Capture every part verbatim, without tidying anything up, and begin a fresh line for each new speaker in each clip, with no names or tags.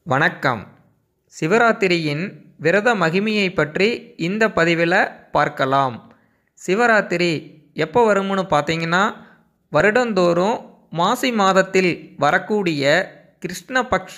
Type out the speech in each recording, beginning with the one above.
வணக்கம். சிவராத்திரியின் விரத மகிமையை பற்றி இந்த பதிவில் பார்க்கலாம். சிவராத்திரி எப்போ வரும்னு பார்த்தீங்கன்னா, வருடந்தோறும் மாசி மாதத்தில் வரக்கூடிய கிருஷ்ணபக்ஷ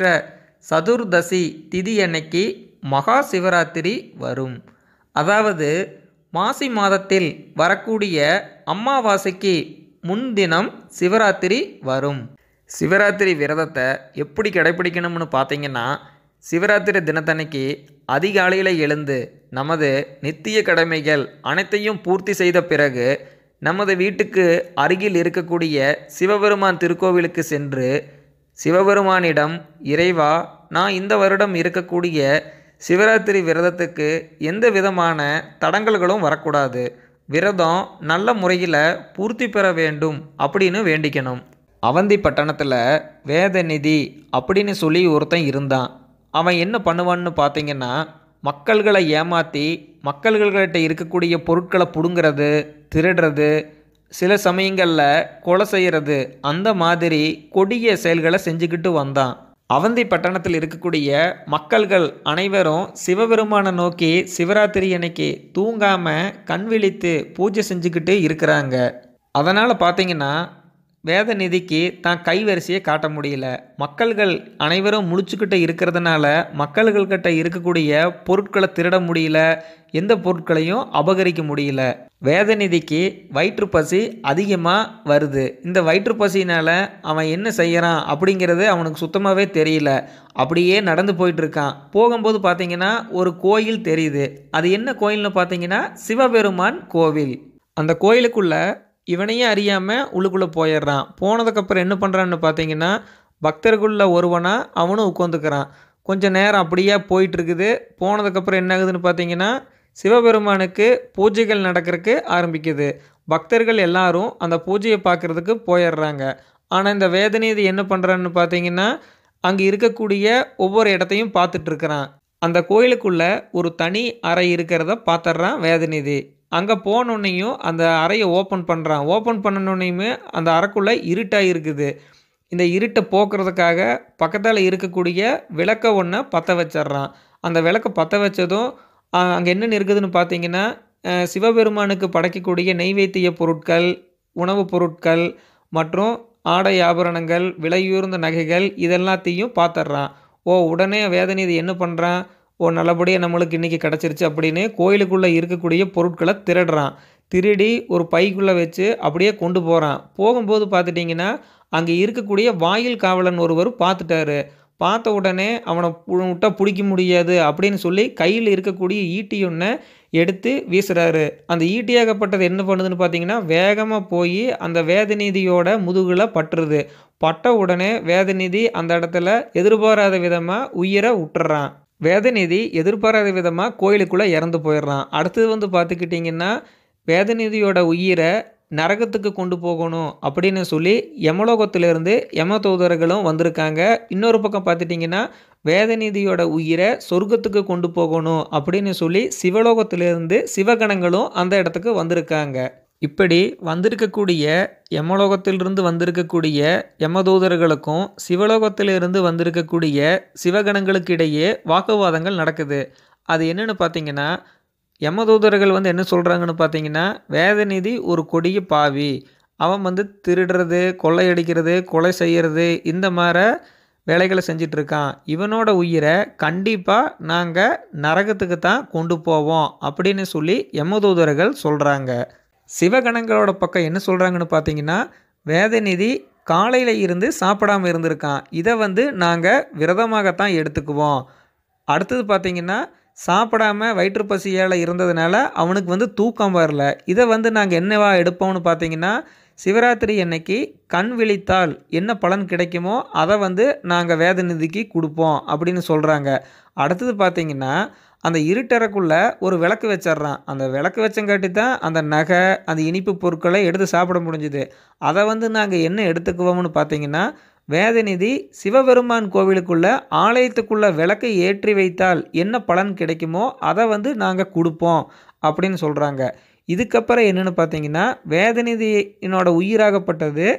சதுர்தசி திதி அன்னைக்கு மகா சிவராத்திரி வரும். அதாவது மாசி மாதத்தில் வரக்கூடிய அமாவாசைக்கு முன்தினம் சிவராத்திரி வரும். சிவராத்திரி விரதத்தை எப்படி கடைப்பிடிக்கணும்னு பார்த்தீங்கன்னா, சிவராத்திரி தினத்தன்னைக்கு அதிகாலையில் எழுந்து நமது நித்திய கடமைகள் அனைத்தையும் பூர்த்தி செய்த பிறகு நமது வீட்டுக்கு அருகில் இருக்கக்கூடிய சிவபெருமான் திருக்கோவிலுக்கு சென்று சிவபெருமானிடம், இறைவா, நான் இந்த வருடம் இருக்கக்கூடிய சிவராத்திரி விரதத்துக்கு எந்த விதமான தடங்கல்களும் வரக்கூடாது, விரதம் நல்ல முறையில் பூர்த்தி பெற வேண்டும் அப்படின்னு வேண்டிக்கணும். அவந்தி பட்டணத்தில் வேதநிதி அப்படின்னு சொல்லி ஒருத்தன் இருந்தான். அவன் என்ன பண்ணுவான்னு பார்த்தீங்கன்னா, மக்கள்களை ஏமாற்றி மக்கள்கிட்ட இருக்கக்கூடிய பொருட்களை பிடுங்கிறது, திருடுறது, சில சமயங்களில் கொலை செய்கிறது, அந்த மாதிரி கொடிய செயல்களை செஞ்சுக்கிட்டு வந்தான். அவந்தி பட்டணத்தில் இருக்கக்கூடிய மக்கள்கள் அனைவரும் சிவபெருமானை நோக்கி சிவராத்திரி அன்னைக்கு தூங்காமல் கண் விழித்து பூஜை செஞ்சுக்கிட்டு இருக்கிறாங்க. அதனால் பார்த்தீங்கன்னா, வேதநிதிக்கு தான் கைவரிசையை காட்ட முடியல. மக்கள்கள் அனைவரும் முழிச்சுக்கிட்ட இருக்கிறதுனால மக்கள்கள்கிட்ட இருக்கக்கூடிய பொருட்களை திருட முடியல, எந்த பொருட்களையும் அபகரிக்க முடியல. வேதநிதிக்கு வயிற்றுப்பசி அதிகமாக வருது. இந்த வயிற்றுப்பசினால் அவன் என்ன செய்கிறான் அப்படிங்கிறது அவனுக்கு சுத்தமாகவே தெரியல. அப்படியே நடந்து போயிட்டுருக்கான். போகும்போது பார்த்தீங்கன்னா ஒரு கோயில் தெரியுது. அது என்ன கோயில்னு பார்த்தீங்கன்னா, சிவபெருமான் கோவில். அந்த கோயிலுக்குள்ளே இவனையே அறியாமல் உள்ளுக்குள்ளே போயிடுறான். போனதுக்கப்புறம் என்ன பண்ணுறான்னு பார்த்தீங்கன்னா, பக்தர்களில் ஒருவனாக அவனும் உட்காந்துக்கிறான். கொஞ்சம் நேரம் அப்படியே போயிட்டுருக்குது. போனதுக்கப்புறம் என்ன ஆகுதுன்னு பார்த்தீங்கன்னா, சிவபெருமானுக்கு பூஜைகள் நடக்கிறதுக்கு ஆரம்பிக்குது. பக்தர்கள் எல்லாரும் அந்த பூஜையை பார்க்குறதுக்கு போயிடுறாங்க. ஆனால் இந்த வேதநிதி என்ன பண்ணுறான்னு பார்த்தீங்கன்னா, அங்கே இருக்கக்கூடிய ஒவ்வொரு இடத்தையும் பார்த்துட்ருக்கிறான். அந்த கோயிலுக்குள்ளே ஒரு தனி அறை இருக்கிறத பார்த்துட்றான் வேதநிதி. அங்கே போனோன்னையும் அந்த அறையை ஓப்பன் பண்ணுறான். ஓப்பன் பண்ணணுன்னையுமே அந்த அறைக்குள்ளே இருட்டாக இருக்குது. இந்த இருட்டை போக்குறதுக்காக பக்கத்தில் இருக்கக்கூடிய விளக்கை ஒன்றை பற்ற வச்சிட்றான். அந்த விளக்கை பற்ற வச்சதும் அங்கே என்னென்னு இருக்குதுன்னு பார்த்தீங்கன்னா, சிவபெருமானுக்கு படைக்கக்கூடிய நெய்வேத்திய பொருட்கள், உணவுப் பொருட்கள் மற்றும் ஆடை ஆபரணங்கள், விலையுயர்ந்த நகைகள் இதெல்லாத்தையும் பார்த்துட்றான். ஓ உடனே வேதநிதி என்ன பண்ணுறான், ஓ நல்லபடியாக நம்மளுக்கு இன்றைக்கி கிடச்சிருச்சு அப்படின்னு கோயிலுக்குள்ளே இருக்கக்கூடிய பொருட்களை திருடுறான். திருடி ஒரு பைக்குள்ளே வச்சு அப்படியே கொண்டு போகிறான். போகும்போது பார்த்துட்டிங்கன்னா, அங்கே இருக்கக்கூடிய வாயில் காவலன் ஒருவர் பார்த்துட்டாரு. பார்த்த உடனே அவனை விட்டால் பிடிக்க முடியாது அப்படின்னு சொல்லி கையில் இருக்கக்கூடிய ஈட்டி ஒன்றை எடுத்து வீசுகிறாரு. அந்த ஈட்டியாகப்பட்டது என்ன பண்ணுதுன்னு பார்த்தீங்கன்னா, வேகமாக போய் அந்த வேதநிதியோட முதுகில் பட்டுருது. பட்ட உடனே வேதநிதி அந்த இடத்துல எதிர்பாராத விதமாக உயிரை விட்டுறான். வேதநிதி எதிர்பாராத விதமாக கோயிலுக்குள்ளே இறந்து போயிடுறான். அடுத்தது வந்து பார்த்துக்கிட்டிங்கன்னா, வேதநிதியோட உயிரை நரகத்துக்கு கொண்டு போகணும் அப்படின்னு சொல்லி யமலோகத்திலிருந்து யம தூதர்களும் வந்திருக்காங்க. இன்னொரு பக்கம் பார்த்துட்டிங்கன்னா, வேதநிதியோட உயிரை சொர்க்கத்துக்கு கொண்டு போகணும் அப்படின்னு சொல்லி சிவலோகத்திலிருந்து சிவகணங்களும் அந்த இடத்துக்கு வந்திருக்காங்க. இப்படி வந்திருக்கக்கூடிய யமலோகத்திலிருந்து வந்திருக்கக்கூடிய யமதூதர்களுக்கும் சிவலோகத்திலிருந்து வந்திருக்கக்கூடிய சிவகணங்களுக்கு இடையே வாக்குவாதங்கள் நடக்குது. அது என்னென்னு பார்த்தீங்கன்னா, யமதூதர்கள் வந்து என்ன சொல்கிறாங்கன்னு பார்த்தீங்கன்னா, வேதநிதி ஒரு கொடிய பாவி, அவன் வந்து திருடுறது, கொள்ளையடிக்கிறது, கொலை செய்கிறது, இந்த மாதிரி வேலைகளை செஞ்சிட்ருக்கான். இவனோட உயிரை கண்டிப்பாக நாங்கள் நரகத்துக்கு தான் கொண்டு போவோம் அப்படின்னு சொல்லி யமதூதர்கள் சொல்கிறாங்க. சிவகணங்களோட பக்கம் என்ன சொல்கிறாங்கன்னு பார்த்தீங்கன்னா, வேதநிதி காலையில் இருந்து சாப்பிடாமல் இருந்திருக்கான், இதை வந்து நாங்கள் விரதமாகத்தான் எடுத்துக்குவோம். அடுத்தது பார்த்திங்கன்னா, சாப்பிடாமல் வயிற்றுப்பசியால் இருந்ததுனால அவனுக்கு வந்து தூக்கம் வரல, இதை வந்து நாங்கள் என்னவா எடுப்போம்னு பார்த்தீங்கன்னா, சிவராத்திரி அன்னைக்கு கண் விழித்தால் என்ன பலன் கிடைக்குமோ அதை வந்து நாங்கள் வேதநிதிக்கு கொடுப்போம் அப்படின்னு சொல்கிறாங்க. அடுத்தது பார்த்திங்கன்னா, அந்த இருட்டறைக்குள்ளே ஒரு விளக்கு வச்சிட்றான். அந்த விளக்கு வச்சங்காட்டி தான் அந்த நகை, அந்த இனிப்பு பொருட்களை எடுத்து சாப்பிட முடிஞ்சுது. அதை வந்து நாங்கள் என்ன எடுத்துக்குவோம்னு பார்த்தீங்கன்னா, வேதநிதி சிவபெருமான் கோவிலுக்குள்ளே ஆலயத்துக்குள்ளே விளக்கை ஏற்றி வைத்தால் என்ன பலன் கிடைக்குமோ அதை வந்து நாங்கள் கொடுப்போம் அப்படின்னு சொல்கிறாங்க. இதுக்கப்புறம் என்னென்னு பார்த்தீங்கன்னா, வேதநிதியினோட உயிராகப்பட்டது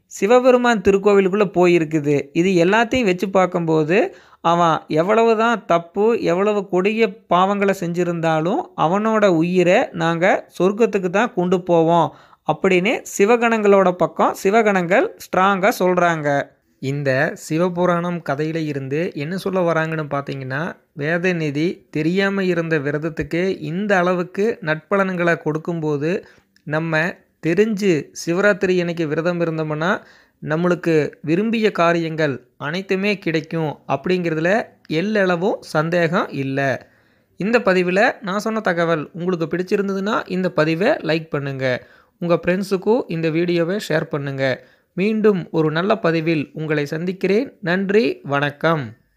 சிவபெருமான் திருக்கோவிலுக்குள்ளே போயிருக்குது. இது எல்லாத்தையும் வச்சு பார்க்கும்போது அவன் எவ்வளவு தான் தப்பு எவ்வளவு கொடிய பாவங்களை செஞ்சுருந்தாலும் அவனோட உயிரை நாங்கள் சொர்க்கத்துக்கு தான் கொண்டு போவோம் அப்படின்னு சிவகணங்களோட பக்கம் சிவகணங்கள் ஸ்ட்ராங்காக சொல்கிறாங்க. இந்த சிவபுராணம் கதையில் இருந்து என்ன சொல்ல வராங்கன்னு பார்த்தீங்கன்னா, வேதநிதி தெரியாமல் இருந்த விரதத்துக்கு இந்த அளவுக்கு நட்பலன்களை கொடுக்கும்போது நம்ம தெரிஞ்சு சிவராத்திரி அன்னைக்கு விரதம் இருந்தோம்னா நம்மளுக்கு விரும்பிய காரியங்கள் அனைத்துமே கிடைக்கும் அப்படிங்கிறதுல எல்லளவும் சந்தேகம் இல்லை. இந்த பதிவில் நான் சொன்ன தகவல் உங்களுக்கு பிடிச்சிருந்ததுன்னா இந்த பதிவை லைக் பண்ணுங்கள். உங்கள் ஃப்ரெண்ட்ஸுக்கும் இந்த வீடியோவை ஷேர் பண்ணுங்கள். மீண்டும் ஒரு நல்ல பதிவில் உங்களை சந்திக்கிறேன். நன்றி, வணக்கம்.